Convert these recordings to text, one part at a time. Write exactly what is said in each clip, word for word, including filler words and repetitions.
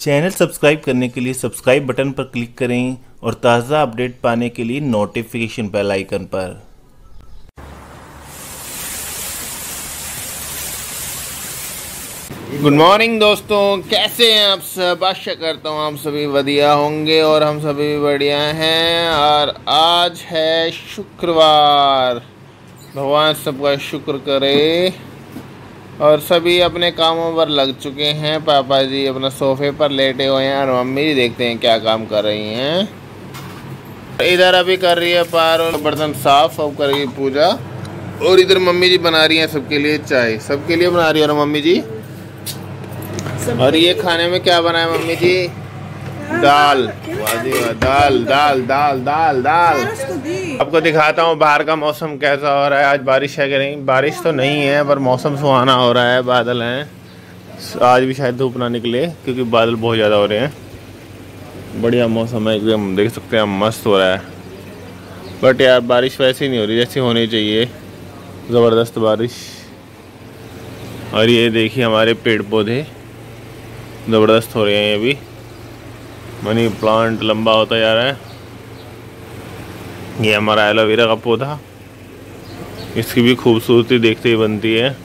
Channel subscribe करने के लिए सब्सक्राइब बटन पर क्लिक करें और ताज़ा अपडेट पाने के लिए नोटिफिकेशन बेल आइकन पर। गुड मॉर्निंग दोस्तों, कैसे हैं आप सब। आशा करता हूँ आप सभी बढ़िया होंगे और हम सभी भी बढ़िया हैं। और आज है शुक्रवार, भगवान सबका शुक्र करे। और सभी अपने कामों पर लग चुके हैं। पापा जी अपना सोफे पर लेटे हुए हैं और मम्मी जी देखते हैं क्या काम कर रही हैं। इधर अभी कर रही है पारुल बर्तन साफ, अब कर रही है पूजा। और इधर मम्मी जी बना रही हैं सबके लिए चाय, सबके लिए बना रही है और मम्मी जी। और ये खाने में क्या बनाया मम्मी जी? दाल, दाल दाल दाल दाल दाल। आपको दिखाता हूँ बाहर का मौसम कैसा हो रहा है। आज बारिश है कि नहीं? बारिश तो नहीं है पर मौसम सुहाना हो रहा है, बादल हैं। आज भी शायद धूप ना निकले क्योंकि बादल बहुत ज़्यादा हो रहे हैं। बढ़िया मौसम है एकदम, देख सकते हैं मस्त हो रहा है। बट यार बारिश वैसी नहीं हो रही जैसी होनी चाहिए, ज़बरदस्त बारिश। और ये देखिए हमारे पेड़ पौधे ज़बरदस्त हो रहे हैं। ये भी मनी प्लांट लंबा होता जा रहा है। ये हमारा एलोवेरा का पौधा, इसकी भी खूबसूरती देखते ही बनती है।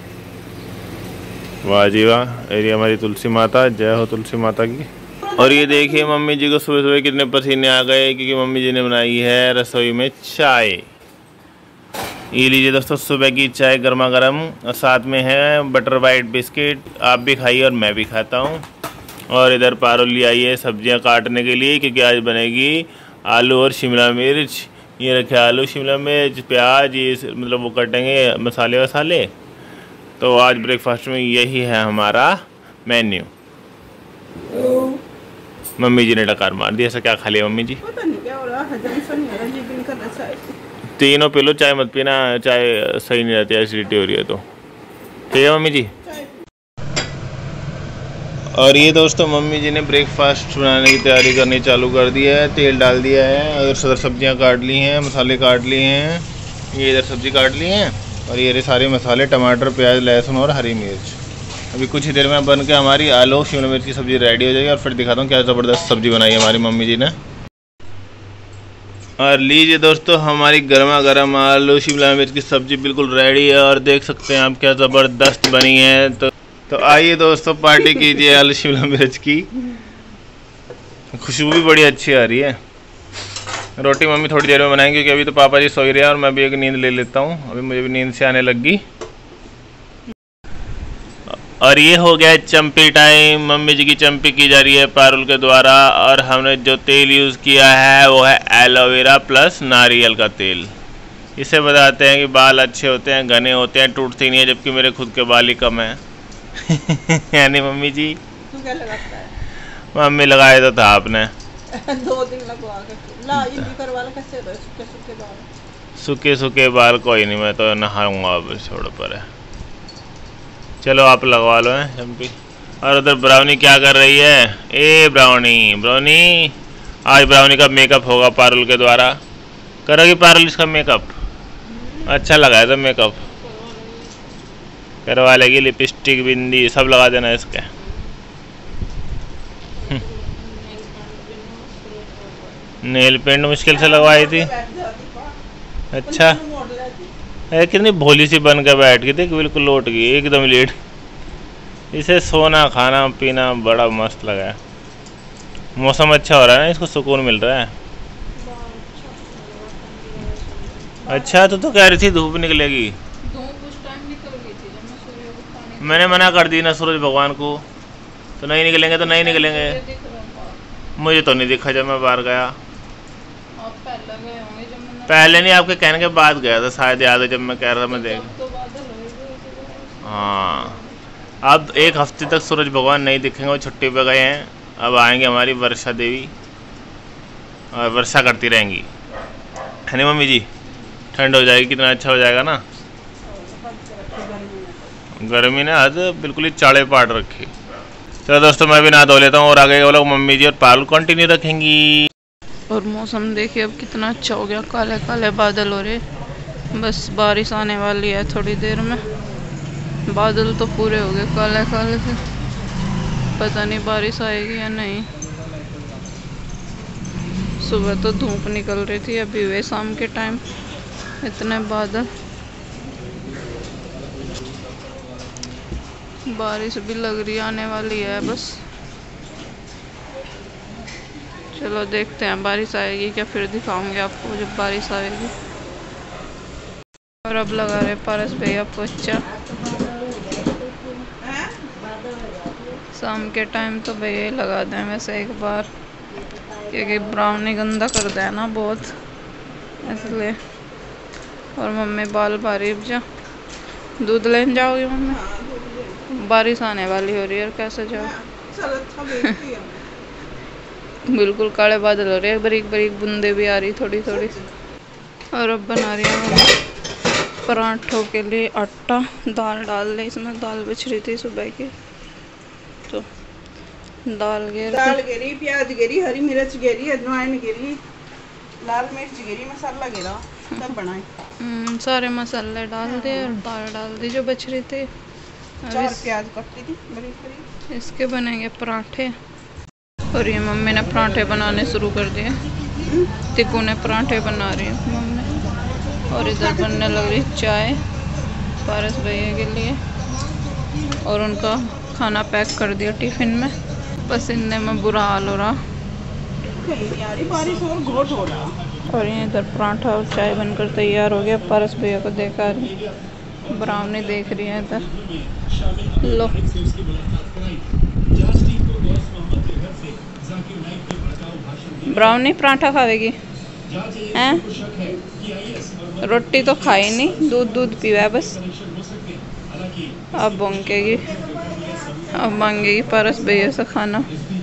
वाह जी वाह। और ये हमारी तुलसी माता, जय हो तुलसी माता की। और ये देखिए मम्मी जी को सुबह सुबह कितने पसीने आ गए क्योंकि मम्मी जी ने बनाई है रसोई में चाय। ये लीजिए दोस्तों सुबह की चाय गर्मा गर्म, और साथ में है बटर वाइट बिस्किट। आप भी खाइए और मैं भी खाता हूँ। और इधर पारुल ले आई है सब्जियाँ काटने के लिए क्योंकि आज बनेगी आलू और शिमला मिर्च। ये रखे आलू, शिमला मिर्च, प्याज, ये मतलब वो कटेंगे मसाले वसाले। तो आज ब्रेकफास्ट में यही है हमारा मेन्यू। मम्मी जी ने डकार मार दिया। ऐसा क्या खा लिया मम्मी जी? पता नहीं क्या हो रहा है, हजम सा नहीं हो रहा, जी दिन करना चाहिए। तीनों पी लो, चाय मत पीना, चाय सही नहीं रहती, एसिडिटी हो रही है तो। ठीक है मम्मी जी। और ये दोस्तों मम्मी जी ने ब्रेकफास्ट बनाने की तैयारी करनी चालू कर दी है। तेल डाल दिया है, और इधर सब्जियां काट ली हैं, मसाले काट लिए हैं। ये इधर सब्जी काट ली हैं और ये सारे मसाले टमाटर, प्याज, लहसुन और हरी मिर्च। अभी कुछ ही देर में बन के हमारी आलू शिमला मिर्च की सब्ज़ी रेडी हो जाएगी। और फिर दिखाता हूँ क्या ज़बरदस्त सब्ज़ी बनाई है हमारी मम्मी जी ने। और लीजिए दोस्तों हमारी गर्मा गर्म आलू शिमला मिर्च की सब्ज़ी बिल्कुल रेडी है। और देख सकते हैं आप क्या ज़बरदस्त बनी है। तो तो आइए दोस्तों पार्टी कीजिए आलू शिमला मिर्च की। खुशबू भी बड़ी अच्छी आ रही है। रोटी मम्मी थोड़ी देर में बनाएंगे क्योंकि अभी तो पापा जी सो ही रहे हैं और मैं भी एक नींद ले लेता हूँ। अभी मुझे भी नींद से आने लग गई। और ये हो गया चम्पी टाइम। मम्मी जी की चम्पी की जा रही है पारुल के द्वारा। और हमने जो तेल यूज़ किया है वो है एलोवेरा प्लस नारियल का तेल। इसे बताते हैं कि बाल अच्छे होते हैं, घने होते हैं, टूटते नहीं है, जबकि मेरे खुद के बाल ही कम हैं। यानी मम्मी जी तू क्या लगाता है? मम्मी लगाए तो था आपने। दो दिन लगवा के ला, ये भी करवा ला। कैसे रहे सूखे सूखे बाल? सूखे सूखे बाल कोई नहीं, मैं तो नहाऊंगा अब, छोड़ पर है। चलो आप लगवा लो हैं चम्पी। और उधर ब्राउनी क्या कर रही है? ए ब्राउनी, ब्राउनी आज ब्राउनी का मेकअप होगा पारुल के द्वारा। करोगी पारुल इसका मेकअप? अच्छा लगा है तो मेकअप करवा लेगी। लिपस्टिक, बिंदी सब लगा देना इसके। नेल पेंट मुश्किल से लगवाई थी। अच्छा, अरे कितनी भोली सी बन के बैठ गई थी, बिल्कुल लौट गई एकदम लेट। इसे सोना खाना पीना बड़ा मस्त लगा है। मौसम अच्छा हो रहा है ना, इसको सुकून मिल रहा है। अच्छा तो तो कह रही थी धूप निकलेगी। मैंने मना कर दी ना सूरज भगवान को, तो नहीं निकलेंगे तो नहीं निकलेंगे। मुझे तो नहीं दिखा जब मैं बाहर गया। पहले नहीं, आपके कहने के बाद गया था शायद, याद है जब मैं कह रहा था मैं देख। हाँ, अब एक हफ्ते तक सूरज भगवान नहीं दिखेंगे, वो छुट्टी पे गए हैं। अब आएंगे हमारी वर्षा देवी और वर्षा करती रहेंगी, है ना मम्मी जी? ठंड हो जाएगी, कितना अच्छा हो जाएगा ना। गर्मी ने हद बिल्कुल ही चाड़े पाट रखी। चलो दोस्तों मैं भी नहा धो लेता हूँ और आगे वो लोग मम्मी जी और पारुल कंटिन्यू रखेंगी। और मौसम देखिए अब कितना अच्छा हो गया, काले काले बादल हो रहे, बस बारिश आने वाली है थोड़ी देर में। बादल तो पूरे हो गए काले काले से। पता नहीं बारिश आएगी या नहीं। सुबह तो धूप निकल रही थी, अभी वे शाम के टाइम इतने बादल। बारिश भी लग रही आने वाली है बस। चलो देखते हैं बारिश आएगी क्या, फिर दिखाऊंगी आपको जब बारिश आएगी। और अब लगा रहे पारस भैया पोछा। शाम के टाइम तो भैया ही लगा दें वैसे एक बार, क्योंकि ब्राउनी गंदा कर दे ना बहुत, इसलिए। और मम्मी बाल बारी जा दूध लेने जाओगी मम्मी? बारिश आने वाली हो रही है और कैसे जाओ? बिल्कुल काले बादल हो रहे हैं, बारीक बारीक बूंदे भी आ रही थोड़ी थोड़ी। और अब बना रही हूँ पराठों के लिए आटा। दाल डाल ले इसमें, दाल बच रही थी सुबह की, तो दाल गिर दाल गिरी, प्याज गिरी, हरी मिर्च गिरी, अजवाइन गिरी, लाल मिर्च गिरी, मसाला गिरा, सब बनाए। सारे मसाले डाल दिए और दाल डाल दी जो बच रही थी। चार प्याज कटी थी बड़ी बड़ी। इसके बनेंगे पराठे। और ये मम्मी ने पराठे बनाने शुरू कर दिए। तिकू ने पराठे बना रही है मम्मी। और इधर बनने लग रही चाय पारस भैया के लिए, और उनका खाना पैक कर दिया टिफिन में। पसीने में बुरा हाल हो रहा। बारिश और घोट हो रहा। और ये इधर पराठा और चाय बनकर तैयार हो गया। पारस भैया को देखा रही, ब्राउनी देख रही है इधर। लो ब्राउनी पराठा खावेगी हैं? रोटी तो खाई नहीं, दूध दूध पीवा है बस। अब मांगेगी, अब मांगेगी पारस भैया से खाना।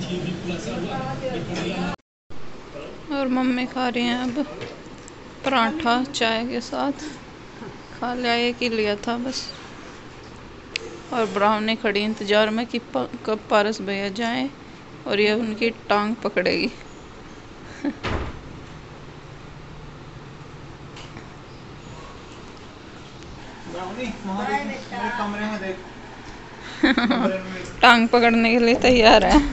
और मम्मी खा रही हैं अब पराठा चाय के साथ। खा लिया, एक ही लिया था बस। और ब्राउनी खड़ी इंतजार में कि कब पारस भैया जाएं और ये उनकी टांग पकड़ेगी। कमरे में देख। टांग पकड़ने के लिए तैयार है।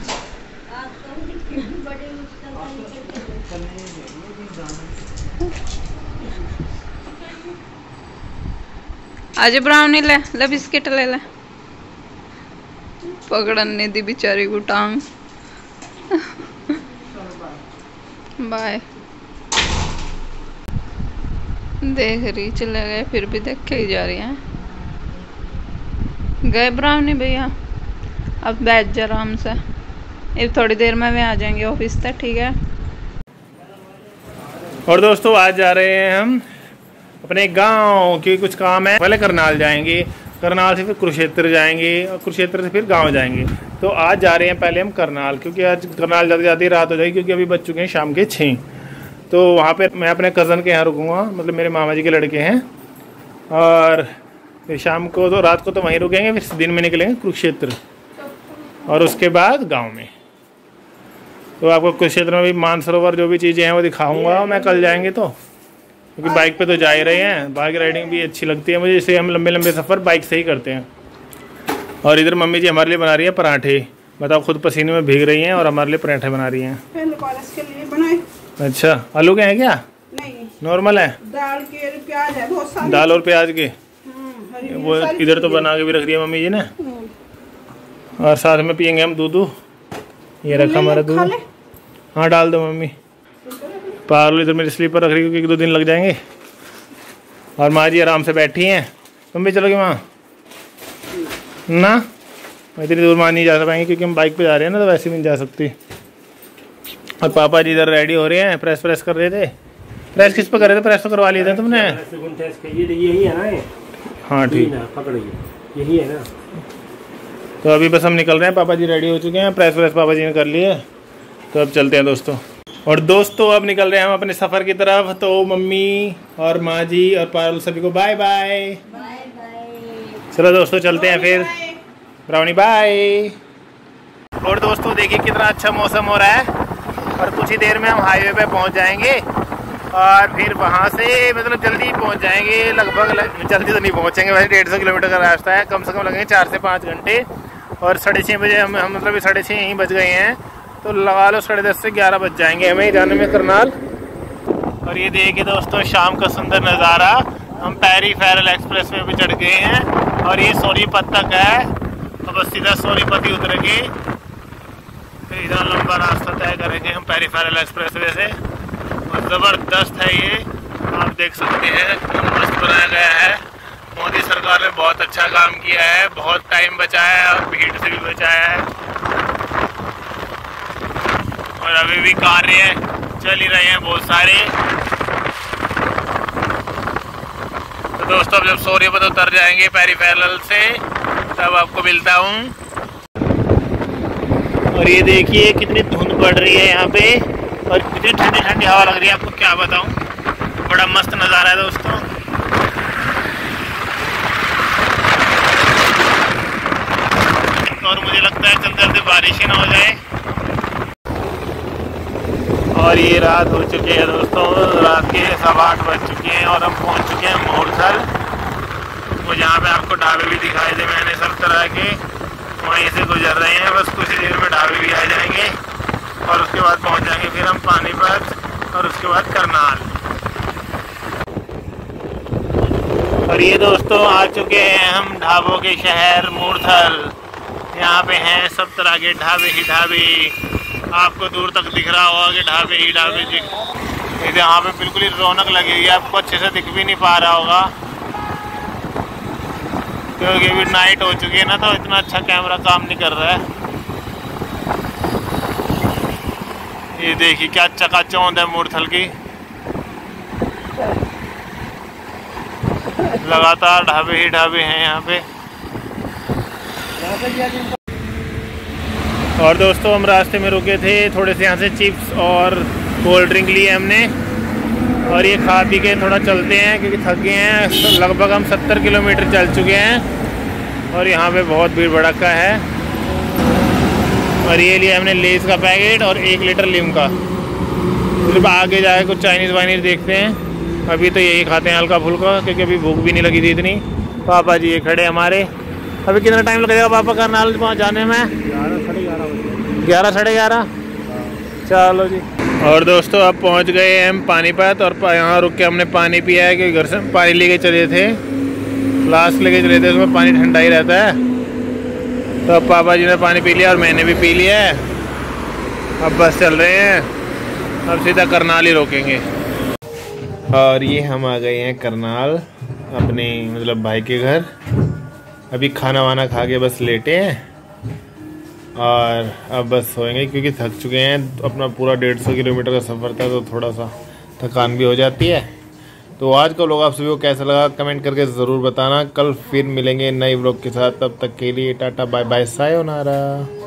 आज ब्राउनी ले ले, बिस्किट ले ले। पकड़ने दी बेचारी को टांग। बाय। देख रही चले गए, फिर भी देखे ही जा रही हैं। गए ब्राउनी भैया, अब बैठ जा आराम से। अब थोड़ी देर में वे आ जाएंगे ऑफिस तक, ठीक है। और दोस्तों आज जा रहे हैं हम अपने गांव, क्योंकि कुछ काम है। पहले करनाल जाएंगे, करनाल से फिर कुरुक्षेत्र जाएंगे, और कुरुक्षेत्र से फिर गांव जाएंगे। तो आज जा रहे हैं पहले हम करनाल, क्योंकि आज करनाल जाते जाते रात हो जाएगी, क्योंकि अभी बज चुके हैं शाम के छः। तो वहाँ पे मैं अपने कज़न के यहाँ रुकूँगा, मतलब मेरे मामा जी के लड़के हैं। और फिर शाम को तो रात को तो वहीं रुकेंगे, फिर दिन में निकलेंगे कुरुक्षेत्र, और उसके बाद गाँव में। तो आपको कुरुक्षेत्र में भी मानसरोवर जो भी चीज़ें हैं वो दिखाऊँगा मैं कल जाएँगे तो, क्योंकि बाइक पे तो जा ही रहे हैं। बाइक राइडिंग भी अच्छी लगती है मुझे, इसलिए हम लंबे लंबे सफ़र बाइक से ही करते हैं। और इधर मम्मी जी हमारे लिए बना रही है पराठे। बताओ, खुद पसीने में भीग रही हैं और हमारे लिए पराठे बना रही हैं। के लिए बनाए। अच्छा, आलू के हैं क्या? नहीं, नॉर्मल है। दाल के प्याज है बहुत सारे। दाल और प्याज के वो इधर तो बना के भी रख दिया मम्मी जी ने। और साथ में पियेंगे हम दूध। ये रखा हमारा दूध। हाँ डाल दो मम्मी। पारुल इधर मेरी स्लीपर रख रही है, क्योंकि दो दिन लग जाएंगे। और माँ जी आराम से बैठी हैं। तुम भी चलोगे माँ? ना, इतनी दूर माँ नहीं जा पाएंगे, क्योंकि हम बाइक पे जा रहे हैं ना, तो वैसे भी नहीं जा सकती। और पापा जी इधर रेडी हो रहे हैं, प्रेस प्रेस कर रहे थे। प्रेस किस पे कर रहे थे? प्रेस तो करवा लिए थे तुमने। यही है ना? हाँ ठीक, यही है ना। तो अभी बस हम निकल रहे हैं, पापा जी रेडी हो चुके हैं, प्रेस प्रेस पापा जी ने कर लिए। तो अब चलते हैं दोस्तों। और दोस्तों अब निकल रहे हैं हम अपने सफ़र की तरफ। तो मम्मी और माँ जी और पारुल सभी को बाय बाय। चलो दोस्तों चलते हैं फिर। Brownie bye. और दोस्तों देखिए कितना अच्छा मौसम हो रहा है, और कुछ ही देर में हम हाईवे पे पहुंच जाएंगे। और फिर वहां से मतलब जल्दी पहुंच जाएंगे, लगभग लग, जल्दी तो नहीं पहुंचेंगे, वैसे डेढ़ सौ किलोमीटर का रास्ता है, कम से कम लगेंगे चार से पाँच घंटे। और साढ़े छः बजे हम हम मतलब साढ़े छः यहीं बज गए हैं, तो लगा लो साढ़े दस से ग्यारह बज जाएंगे हमें जाने में करनाल। और ये देखिए दोस्तों शाम का सुंदर नज़ारा। हम पेरीफेरल एक्सप्रेस में भी चढ़ गए हैं और ये सोनीपत तक है। तो बस सीधा सोनीपत ही उतरेंगे, फिर इधर लंबा रास्ता तय करेंगे हम पेरीफेरल एक्सप्रेस वे से। और ज़बरदस्त है ये, आप देख सकते हैं मस्त बनाया गया है। मोदी सरकार ने बहुत अच्छा काम किया है, बहुत टाइम बचाया है और भीड़ से भी बचाया है। और अभी भी कार्य चल ही रहे हैं बहुत सारे। तो दोस्तों अब जब सोनीपत उतर जाएंगे पेरीफेरल से तब आपको मिलता हूँ। और ये देखिए कितनी धुंध पड़ रही है यहाँ पे और कितनी ठंडी ठंडी हवा लग रही है, आपको क्या बताऊँ। बड़ा मस्त नज़ारा है दोस्तों। और मुझे लगता है चलते चलते बारिश ही ना हो जाए। और ये रात हो चुकी है दोस्तों, रात के सवा आठ बज चुके हैं और हम पहुंच चुके हैं मूर्थल। वो जहाँ पे आपको ढाबे भी दिखाई दे मैंने सब तरह के, वहीं से गुजर रहे हैं। बस कुछ देर में ढाबे भी आ जाएंगे और उसके बाद पहुंच जाएंगे फिर हम पानीपत और उसके बाद करनाल। और ये दोस्तों आ चुके हैं हम ढाबों के शहर मूर्थल। यहाँ पे हैं सब तरह के ढाबे ही ढाबे, आपको दूर तक दिख रहा होगा कि ढाबे ही ढाबे जी। यहाँ पे बिल्कुल ही रौनक लगी हुई है, आपको अच्छे से दिख भी नहीं पा रहा होगा क्योंकि अभी नाइट हो चुकी है ना, तो इतना अच्छा कैमरा काम नहीं कर रहा है। ये देखिए क्या चकाचौंध है मूर्थल की, लगातार ढाबे ही ढाबे हैं यहाँ पे। और दोस्तों हम रास्ते में रुके थे, थोड़े से यहाँ से चिप्स और कोल्ड ड्रिंक लिए हमने और ये खा पी के थोड़ा चलते हैं क्योंकि थक गए हैं। लगभग हम सत्तर किलोमीटर चल चुके हैं और यहाँ पे बहुत भीड़ भड़का है। और ये लिया हमने लेस का पैकेट और एक लीटर लिम्का। सिर्फ आगे जाके कुछ चाइनीज़ वाइनीज देखते हैं, अभी तो यही खाते हैं हल्का फुल्का क्योंकि अभी भूख भी नहीं लगी थी इतनी। पापा जी ये खड़े हमारे। अभी कितना टाइम लगेगा पापा करनाल पहुँच जाने में? ग्यारह साढ़े ग्यारह बजे। ग्यारह साढ़े ग्यारह चलो जी। और दोस्तों अब पहुंच गए हम पानीपत और यहाँ रुक के हमने पानी पिया है क्योंकि घर से पानी लेके चले थे, फ्लास्क लेके चले थे, उसमें पानी ठंडा ही रहता है। तो अब पापा जी ने पानी पी लिया और मैंने भी पी लिया है। अब बस चल रहे हैं, अब सीधा करनाल ही रोकेंगे। और ये हम आ गए हैं करनाल अपने मतलब भाई के घर। अभी खाना वाना खा के बस लेटे हैं और अब बस सोएंगे क्योंकि थक चुके हैं। अपना पूरा डेढ़ सौ किलोमीटर का सफ़र था तो थोड़ा सा थकान भी हो जाती है। तो आज का व्लॉग आप सभी को कैसा लगा कमेंट करके ज़रूर बताना। कल फिर मिलेंगे नए व्लॉग के साथ, तब तक के लिए टाटा बाय बाय सायोनारा।